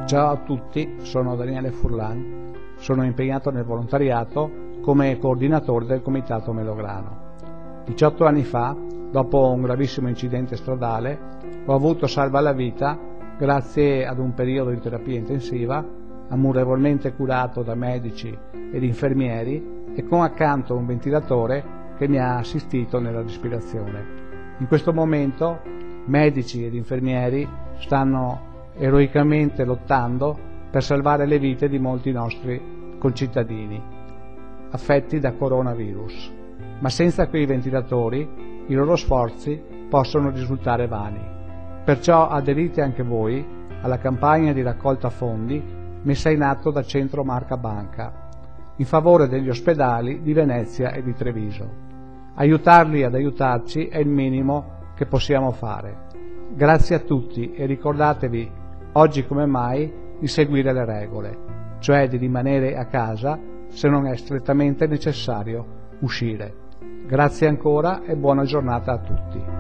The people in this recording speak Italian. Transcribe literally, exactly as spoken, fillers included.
Ciao a tutti, sono Daniele Furlan, sono impegnato nel volontariato come coordinatore del Comitato Melograno. diciotto anni fa, dopo un gravissimo incidente stradale, ho avuto salva la vita grazie ad un periodo di terapia intensiva, amorevolmente curato da medici ed infermieri e con accanto un ventilatore che mi ha assistito nella respirazione. In questo momento medici ed infermieri stanno eroicamente lottando per salvare le vite di molti nostri concittadini affetti da coronavirus, ma senza quei ventilatori i loro sforzi possono risultare vani. Perciò aderite anche voi alla campagna di raccolta fondi messa in atto da Centro Marca Banca in favore degli ospedali di Venezia e di Treviso. Aiutarli ad aiutarci è il minimo che possiamo fare. Grazie a tutti e ricordatevi, oggi come mai, di seguire le regole, cioè di rimanere a casa se non è strettamente necessario uscire. Grazie ancora e buona giornata a tutti.